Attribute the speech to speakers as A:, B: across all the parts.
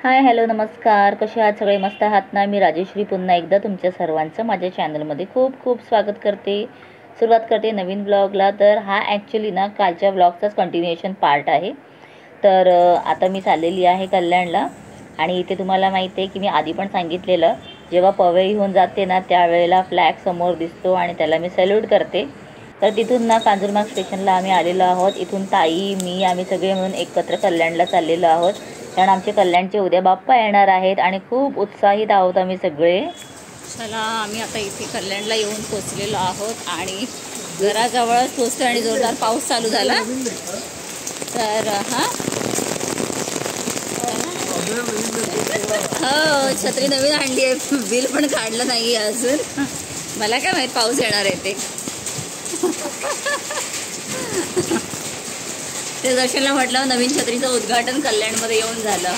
A: Hi hello नमस्कार, कसे आहात सगळे? मस्त आहात ना? मी राजेश्री पुन्हा एकदा तुमच्या सर्वांचं माझ्या चॅनलमध्ये खूप खूप स्वागत करते. सुरुवात करते नवीन ब्लॉगला. तर हा ॲक्च्युली ना कालच्या ब्लॉगचाच कंटिन्युएशन पार्ट आहे. तर आता मी चाललेली आहे कल्याणला आणि इथे तुम्हाला माहिती आहे की मी आधी पण सांगितलेलं, जेव्हा पवई होऊन जाते ना त्यावेळेला फ्लॅग समोर दिसतो आणि त्याला मी सॅल्यूट करते. तर तिथून ना कांजूरमार्ग स्टेशनला आम्ही आलेलो आहोत. इथून ताई मी आम्ही सगळे मिळून एकत्र कल्याणला चाललेलो आहोत, कारण आमचे कल्याणचे उद्या बाप्पा येणार आहेत आणि खूप उत्साहित आहोत आम्ही सगळे.
B: चला, आम्ही आता इथे कल्याणला येऊन पोचलेलो आहोत आणि घराजवळच पोचतो आणि जोरदार पाऊस चालू झाला. तर हो, छत्री नवीन आणली आहे, बिल पण काढलं नाही आहे अजून. मला काय माहीत पाऊस येणार आहे ते. ते दर्शनला म्हटलं नवीन छत्रीचं उद्घाटन कल्याणमध्ये येऊन झालं.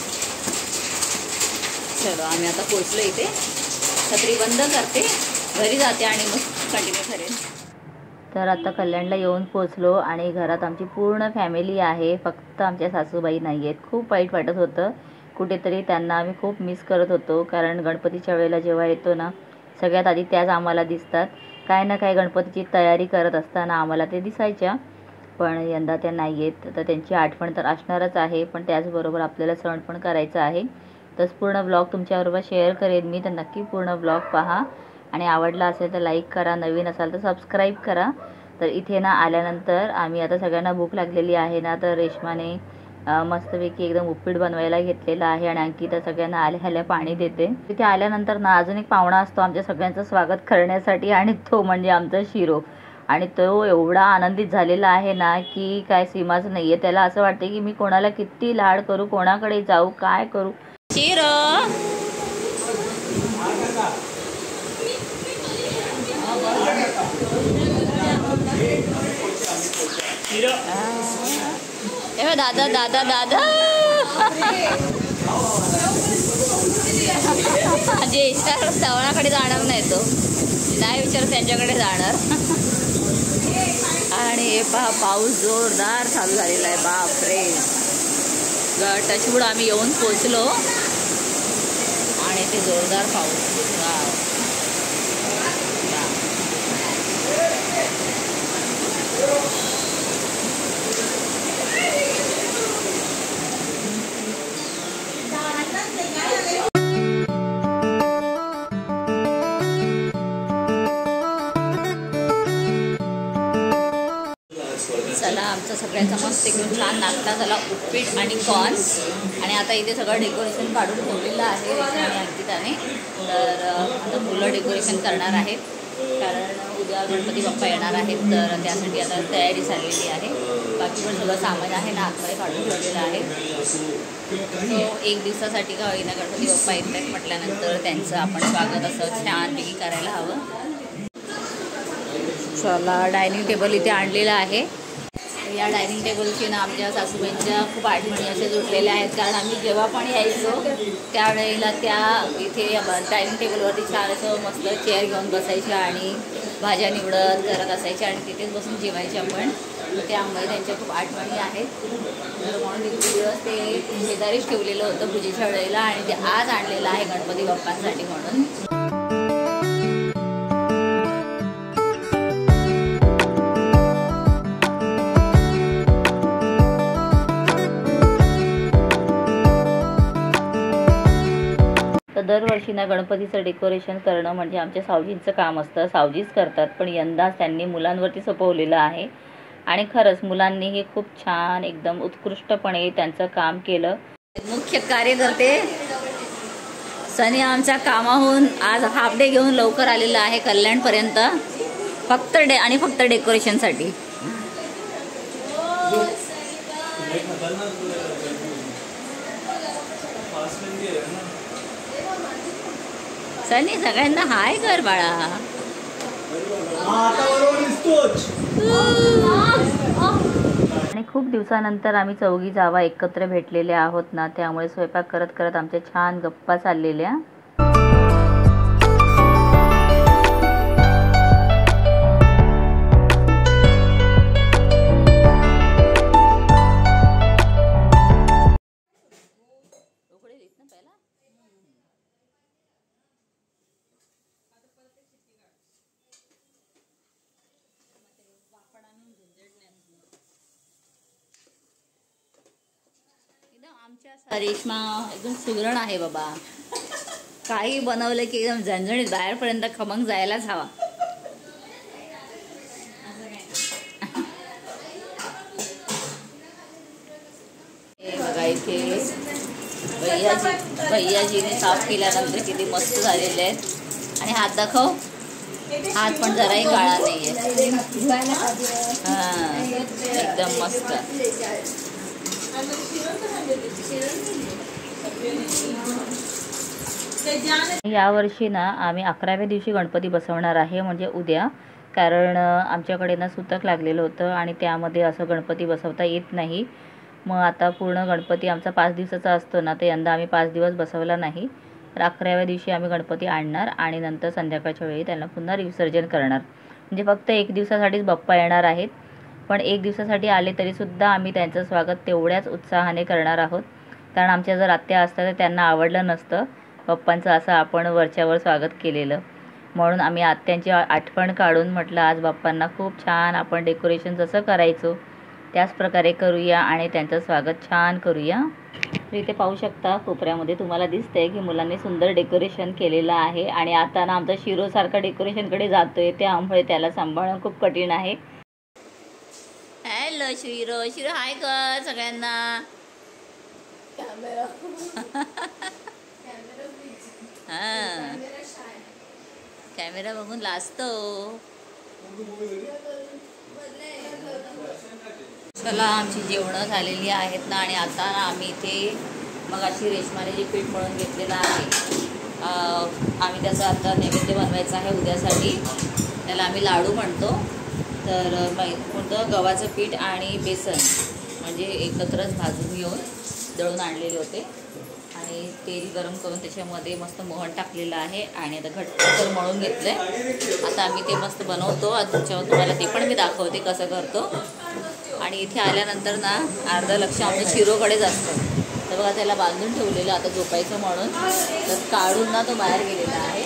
B: चलो, आम्ही आता पोचलो इथे. छत्री बंद करते, घरी जाते आणि मग कंटिन्यू करेन.
A: तर आता कल्याणला येऊन पोचलो आणि घरात आमची पूर्ण फॅमिली आहे, फक्त आमच्या सासूबाई नाही आहेत. खूप वाईट वाटत होतं, कुठेतरी त्यांना आम्ही खूप मिस करत होतो. कारण गणपतीच्या वेळेला जेव्हा येतो ना, सगळ्यात आधी त्याच आम्हाला दिसतात. काय ना काय गणपतीची तयारी करत असताना आम्हाला ते दिसायच्या, पण यंदा त्या नाही आहेत. तर त्यांची आठवण तर असणारच आहे, पण त्याचबरोबर आपल्याला सण पण करायचा आहे. तर पूर्ण ब्लॉग तुमच्याबरोबर शेअर करेन मी, तर नक्की पूर्ण ब्लॉग पहा आणि आवडला असेल तर लाईक करा, नवीन असाल तर सबस्क्राईब करा. तर इथे ना आल्यानंतर आम्ही आता सगळ्यांना भूक लागलेली आहे ना, तर रेश्माने मस्तपैकी एकदम उपीट बनवायला घेतलेलं आहे आणि अंकिता सगळ्यांना आल्या पाणी देते. तिथे आल्यानंतर ना अजून एक पाहुणा असतो आमच्या सगळ्यांचं स्वागत करण्यासाठी आणि तो म्हणजे आमचा शिरो. आणि तो एवढा आनंदित झालेला आहे ना की काय सीमाच नाही आहे. त्याला असं वाटते की मी कोणाला किती लाड करू, कोणाकडे जाऊ, काय करू.
B: शिरो दादा दादा दादा जे विचार तवणाकडे जाणार नाही, तो नाही विचार त्यांच्याकडे जाणार. आणि हे पहा, पाऊस जोरदार चालू झालेला आहे. बापरे, टचवूड आम्ही येऊन पोचलो आणि ते जोरदार पाऊस. चला, आमचा सगळ्यांचा मस्त एकदम छान नाश्ता झाला, उपीट आणि कॉर्न्स. आणि आता इथे सगळं डेकोरेशन काढून ठेवलेलं आहे रेश्मा आणि अंकिताने. तर आता मुलं डेकोरेशन करणार आहेत, कारण उद्या गणपती बाप्पा येणार आहेत. तर त्यासाठी आता तयारी चाललेली आहे. बाकी पण सगळं सामान आहे ना आतमध्ये काढून ठेवलेलं आहे. तो एक दिवसासाठी का होईना गणपती बाप्पा येत आहेत म्हटल्यानंतर त्यांचं आपण स्वागत असं छानपैकी करायला हवं. चला, डायनिंग टेबल इथे आणलेलं आहे. या डायनिंग टेबलची ना आमच्या सासूबाईंच्या खूप आठवणी असे जुळलेल्या आहेत, कारण आम्ही जेव्हा पण यायचो त्यावेळेला त्या इथे डायनिंग टेबलवरती छान असं मस्त चेअर घेऊन बसायच्या आणि भाज्या निवडत करत असायच्या आणि तिथेच बसून जेवायच्या. पण त्यामुळे त्यांच्या खूप आठवणी आहेत. तर म्हणून इतके दिवस ते शेजारीच ठेवलेलं होतं पूजेच्या वेळेला आणि ते आज आणलेलं आहे गणपती बाप्पांसाठी म्हणून.
A: तर दरवर्षी ना गणपतीचं डेकोरेशन करणं म्हणजे आमच्या सावजींचं काम असतं, सावजीच करतात. पण यंदा त्यांनी मुलांवरती सोपवलेलं आहे आणि खरंच मुलांनीही खूप छान एकदम उत्कृष्टपणे त्यांचं काम केलं.
B: मुख्य कार्यकर्ते सनी आमच्या कामाहून आज हाफ डे घेऊन लवकर आलेला आहे कल्याणपर्यंत, फक्त फक्त डेकोरेशनसाठी. सनी सगळ्यांना हाय कर बाळा.
A: आणि खूप दिवसानंतर आम्ही चौघी जावा एकत्र भेटलेले आहोत ना, त्यामुळे स्वयंपाक करत करत आमच्या छान गप्पा चाललेल्या.
B: आमच्या रेश्मा एकदम सुगरण आहे बाबा. काही बनवलं की एकदम झणझणीत बाहेरपर्यंत खमंग जायलाच हवा. हे बघा इथे भैयाजीने साफ केल्यानंतर किती मस्त झालेले आहेत. आणि हात दाखव. हात पण जराही काळा नाहीये. हा एकदम मस्त.
A: यावर्षी ना आम्ही 11व्या दिवशी गणपती बसवणार आहे, म्हणजे उद्या. कारण आमच्याकडे ना सुतक लागलेलं होतं आणि त्यामध्ये असं गणपती बसवता येत नाही. मग आता पूर्ण गणपती आमचा 5 दिवसाचा असतो ना, तर यंदा आम्ही 5 दिवस बसवला नाही. तर 11व्या दिवशी आम्ही गणपती आणणार आणि नंतर संध्याकाळच्या वेळी त्यांना पुन्हा विसर्जन करणार. म्हणजे फक्त 1 दिवसासाठीच बाप्पा येणार आहेत. पण 1 दिवसासाठी आले तरीसुद्धा आम्ही त्यांचं स्वागत तेवढ्याच उत्साहाने करणार आहोत. कारण आमच्या जर आत्या असतात तर त्यांना आवडलं नसतं बाप्पांचं असं आपण वरच्यावर स्वागत केलेलं. म्हणून आम्ही आत्यांची आठवण काढून म्हटलं आज बाप्पांना खूप छान आपण डेकोरेशन जसं करायचो त्याच प्रकारे करूया आणि त्यांचं स्वागत छान करूया. तर इथे पाहू शकता कोपऱ्यामध्ये तुम्हाला दिसतंय की मुलांनी सुंदर डेकोरेशन केलेलं आहे. आणि आता ना आमचा शिरोसारखा डेकोरेशनकडे जातोय, त्यामुळे त्याला सांभाळणं खूप कठीण आहे.
B: हॅलो शिरो. शिरो हाय कर सगळ्यांना. हा कॅमेरा बघून लाजतो. चला आमची जेवणं झालेली आहेत ना. आणि आता आम्ही इथे मग अशी रेशमाने जे पीठ मळून घेतलेलं आहे, आम्ही त्याचं आता नैवेद्य बनवायचं आहे उद्यासाठी. त्याला आम्ही लाडू म्हणतो. तर कोणतं गव्हाचं पीठ आणि बेसन म्हणजे एकत्रच भाजून घेऊन दळून आणलेले होते आणि तेल गरम करून त्याच्यामध्ये मस्त मोहन टाकलेलं आहे आणि आता घट्ट तर मळून घेतलं आहे. आता आम्ही ते मस्त बनवतो. त्याच्यावर तुम्हाला ते पण मी दाखवते कसं करतो. आणि इथे आल्यानंतर ना अर्ध लक्ष आमच्या शिरोकडेच असतं. तर बघा त्याला बांधून ठेवलेलं आता झोपायचं म्हणून. तर काढून ना तो बाहेर गेलेला आहे.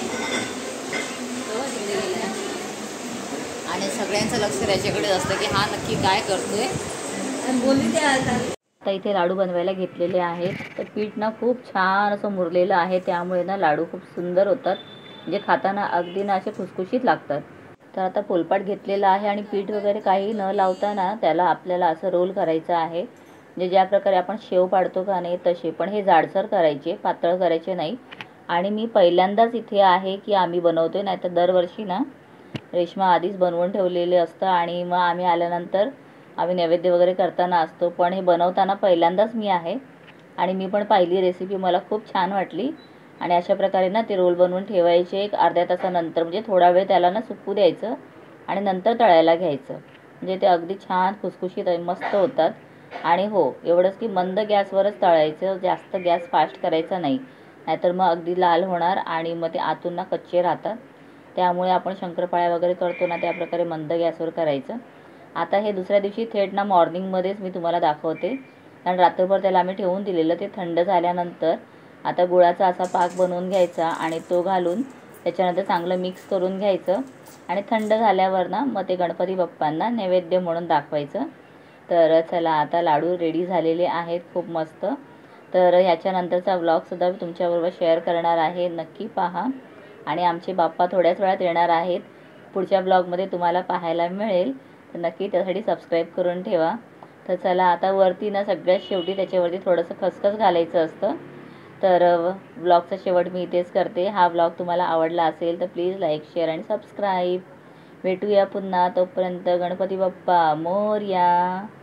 B: तो तिकडे गेला आहे आणि सगळ्यांचं लक्ष त्याच्याकडे असतं की हा नक्की काय करतोय. बोलली ते
A: आता इथे लाडू बनवायला घेतलेले आहेत. तर पीठ ना खूप छान असं मुरलेलं आहे, त्यामुळे ना लाडू खूप सुंदर होतात. म्हणजे खाताना अगदी ना असे खुसखुशीत लागतात. तर आता पोलपाट घेतलेला आहे आणि पीठ वगैरे काही न लावताना त्याला आपल्याला असं रोल करायचं आहे. म्हणजे ज्या प्रकारे आपण शेव पाडतो का नाही तसे, पण हे जाडसर करायचे, पातळ करायचे नाही. आणि मी पहिल्यांदाच इथे आहे की आम्ही बनवतोय, नाही तर दरवर्षी ना रेश्मा आधीच बनवून ठेवलेले असतं आणि मग आम्ही आल्यानंतर आम्ही नैवेद्य वगैरे करताना असतो. पण हे बनवताना पहिल्यांदाच मी आहे आणि मी पण पाहिली रेसिपी, मला खूप छान वाटली. आणि अशा प्रकारे ना ते रोल बनवून ठेवायचे एक अर्ध्या तासानंतर. म्हणजे थोडा वेळ त्याला ना सुकू द्यायचं आणि नंतर तळायला घ्यायचं. म्हणजे ते अगदी छान खुसखुशीत मस्त होतात. आणि हो एवढंच की मंद गॅसवरच तळायचं, जास्त गॅस फास्ट करायचा नाही, नाहीतर मग अगदी लाल होणार आणि मग ते आतून ना कच्चे राहतात. त्यामुळे आपण शंकरपाळ्या वगैरे करतो ना त्या प्रकारे मंद गॅसवर करायचं. आता हे दुसऱ्या दिवशी थेट ना मॉर्निंगमध्येच मी तुम्हाला दाखवते, कारण रात्रभर त्याला आम्ही ठेवून दिलेलं. ते थंड झाल्यानंतर आता गुळाचा असा पाक बनवून घ्यायचा आणि तो घालून त्याच्यानंतर चांगलं मिक्स करून घ्यायचं आणि थंड झाल्यावर ना मग ते गणपती बाप्पांना नैवेद्य म्हणून दाखवायचं. तर चला आता लाडू रेडी झालेले आहेत खूप मस्त. तर ह्याच्यानंतरचा व्लॉगसुद्धा मी तुमच्याबरोबर शेअर करणार आहे, नक्की पहा. आणि आमचे बाप्पा थोड्याच वेळात येणार आहेत, पुढच्या ब्लॉगमध्ये तुम्हाला पाहायला मिळेल. तर नक्की त्यासाठी सबस्क्राईब करून ठेवा. तर चला आता वरती ना सगळ्यात शेवटी त्याच्यावरती थोडंसं खसखस घालायचं असतं. तर ब्लॉगचा शेवट मी इथेच करते. हा ब्लॉग तुम्हाला आवडला असेल तर प्लीज लाईक, शेअर आणि सबस्क्राईब. भेटूया पुन्हा. तोपर्यंत गणपती बाप्पा मोरया.